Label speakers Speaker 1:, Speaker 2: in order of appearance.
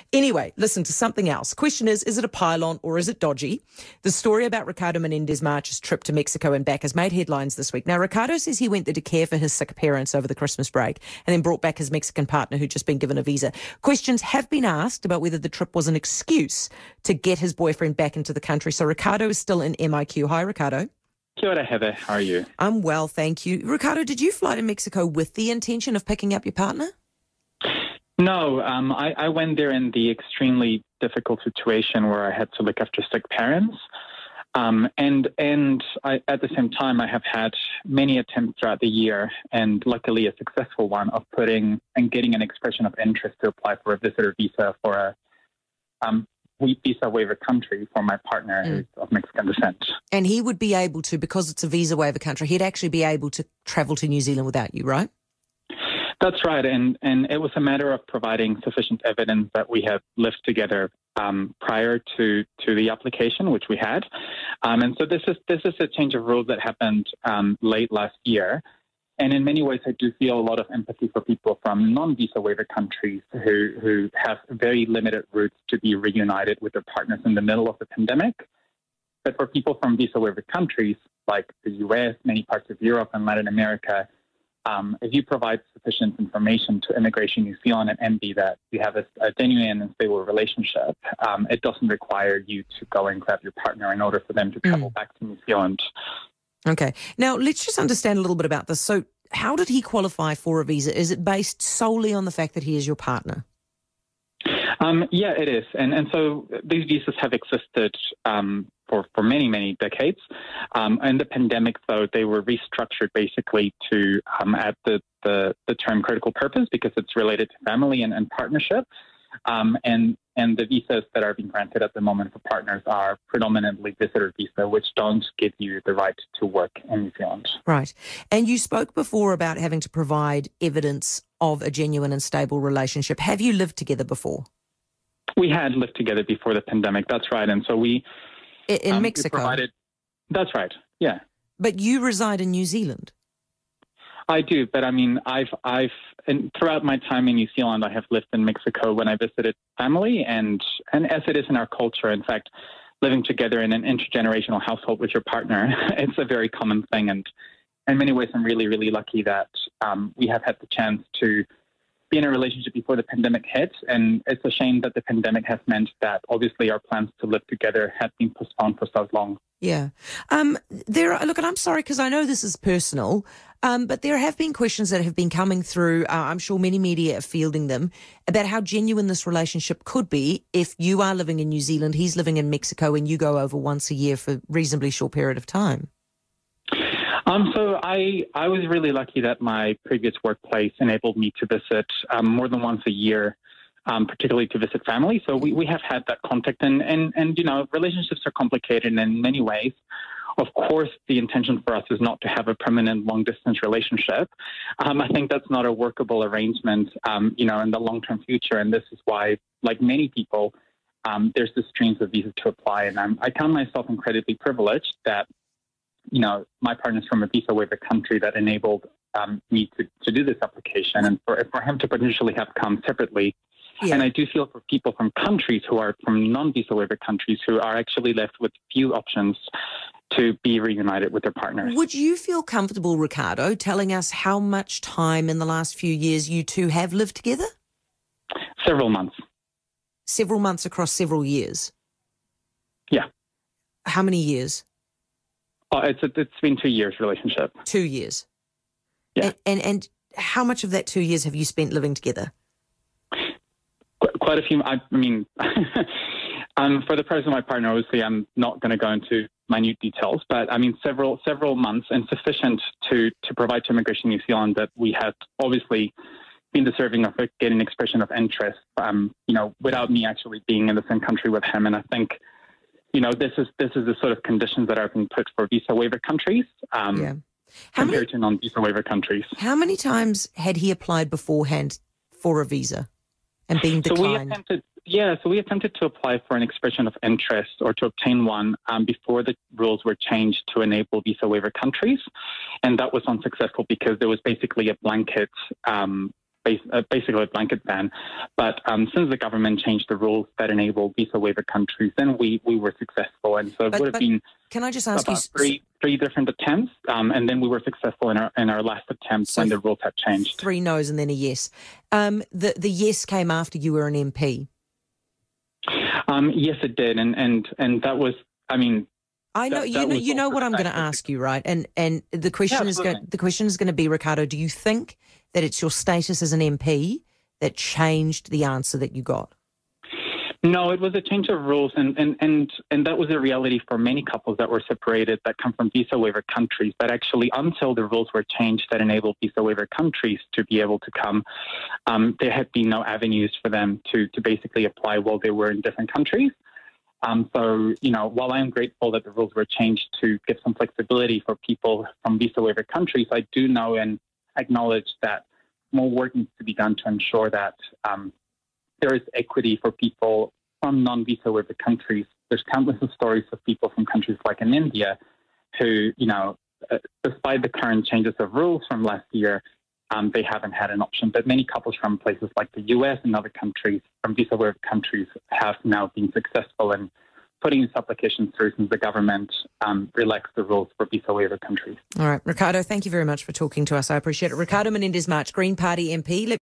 Speaker 1: Anyway, listen to something else. Question is it a pylon or is it dodgy? The story about Ricardo Menendez March's trip to Mexico and back has made headlines this week. Now, Ricardo says he went there to care for his sick parents over the Christmas break and then brought back his Mexican partner who'd just been given a visa. Questions have been asked about whether the trip was an excuse to get his boyfriend back into the country. So Ricardo is still in MIQ. Hi, Ricardo.
Speaker 2: Kia ora, Heather. How are you?
Speaker 1: I'm well, thank you. Ricardo, did you fly to Mexico with the intention of picking up your partner?
Speaker 2: No, I went there in the extremely difficult situation where I had to look after sick parents. And at the same time, I have had many attempts throughout the year, and luckily a successful one, of putting and getting an expression of interest to apply for a visitor visa for a visa waiver country for my partner who's of Mexican descent.
Speaker 1: And he would be able to, because it's a visa waiver country, he'd actually be able to travel to New Zealand without you, right?
Speaker 2: That's right, and it was a matter of providing sufficient evidence that we had lived together prior to the application, which we had, and so this is a change of rules that happened late last year, and in many ways I do feel a lot of empathy for people from non-visa waiver countries who have very limited routes to be reunited with their partners in the middle of the pandemic. But for people from visa waiver countries like the US, many parts of Europe and Latin America, if you provide sufficient information to Immigration New Zealand and MB that you have a genuine and stable relationship, it doesn't require you to go and grab your partner in order for them to travel back to New Zealand.
Speaker 1: Okay. Now, let's just understand a little bit about this. So how did he qualify for a visa? Is it based solely on the fact that he is your partner?
Speaker 2: Yeah, it is. And so these visas have existed for many, many decades. In the pandemic, though, they were restructured basically to add the term critical purpose because it's related to family and partnership. And the visas that are being granted at the moment for partners are predominantly visitor visa, which don't give you the right to work in New Zealand.
Speaker 1: Right. And you spoke before about having to provide evidence of a genuine and stable relationship. Have you lived together before?
Speaker 2: We had lived together before the pandemic. That's right. And so we...
Speaker 1: In Mexico?
Speaker 2: That's right. Yeah.
Speaker 1: But you reside in New Zealand?
Speaker 2: I do, but I mean, and throughout my time in New Zealand, I have lived in Mexico when I visited family, and as it is in our culture, in fact, living together in an intergenerational household with your partner, it's a very common thing, and in many ways, I'm really, really lucky that we have had the chance to be in a relationship before the pandemic hit, and it's a shame that the pandemic has meant that obviously our plans to live together had been postponed for so long.
Speaker 1: Yeah. Look, and I'm sorry because I know this is personal, but there have been questions that have been coming through, I'm sure many media are fielding them, about how genuine this relationship could be if you are living in New Zealand, he's living in Mexico, and you go over once a year for a reasonably short period of time.
Speaker 2: So I was really lucky that my previous workplace enabled me to visit more than once a year, particularly to visit family. So we have had that contact, and you know, relationships are complicated in many ways. Of course, the intention for us is not to have a permanent long-distance relationship. I think that's not a workable arrangement, you know, in the long-term future. And this is why, like many people, there's the streams of visas to apply. And I count myself incredibly privileged that, you know, my partner's from a visa waiver country that enabled me to do this application, and for him to potentially have come separately. Yeah. And I do feel for people from countries who are from non-visa waiver countries who are actually left with few options to be reunited with their partners.
Speaker 1: Would you feel comfortable, Ricardo, telling us how much time in the last few years you two have lived together?
Speaker 2: Several months.
Speaker 1: Several months across several years?
Speaker 2: Yeah.
Speaker 1: How many years?
Speaker 2: It's been 2 years relationship.
Speaker 1: 2 years.
Speaker 2: Yeah.
Speaker 1: And how much of that 2 years have you spent living together?
Speaker 2: Quite a few. I mean, for the purpose of my partner, obviously, I'm not going to go into minute details, but I mean, several months, and sufficient to provide to Immigration New Zealand that we had obviously been deserving of getting an expression of interest. You know, without me actually being in the same country with him, and I think, you know, this is the sort of conditions that are being put for visa waiver countries compared to non-visa waiver countries.
Speaker 1: How many times had he applied beforehand for a visa and been declined?
Speaker 2: So we attempted to apply for an expression of interest or to obtain one before the rules were changed to enable visa waiver countries, and that was unsuccessful because there was basically a blanket basically a blanket ban. But since the government changed the rules that enable visa waiver countries, then we were successful. And so it would have been
Speaker 1: can I just ask
Speaker 2: about
Speaker 1: you
Speaker 2: three different attempts, and then we were successful in our last attempt when the rules had changed.
Speaker 1: 3 no's and then a yes. The yes came after you were an MP.
Speaker 2: Yes, it did, and that was, I mean.
Speaker 1: I know you know what I'm going to ask you, right? And the question is going to be, Ricardo, do you think that it's your status as an MP that changed the answer that you got?
Speaker 2: No, it was a change of rules, and that was a reality for many couples that were separated that come from visa waiver countries. But actually, until the rules were changed that enabled visa waiver countries to be able to come, there had been no avenues for them to basically apply while they were in different countries. So, while I am grateful that the rules were changed to give some flexibility for people from visa waiver countries, I do know and acknowledge that more work needs to be done to ensure that there is equity for people from non-visa waiver countries. There's countless of stories of people from countries like in India who, despite the current changes of rules from last year, they haven't had an option. But many couples from places like the US and other countries, from visa waiver countries, have now been successful in putting this application through since the government relaxed the rules for visa waiver countries.
Speaker 1: All right, Ricardo, thank you very much for talking to us. I appreciate it. Ricardo Menendez-March, Green Party MP.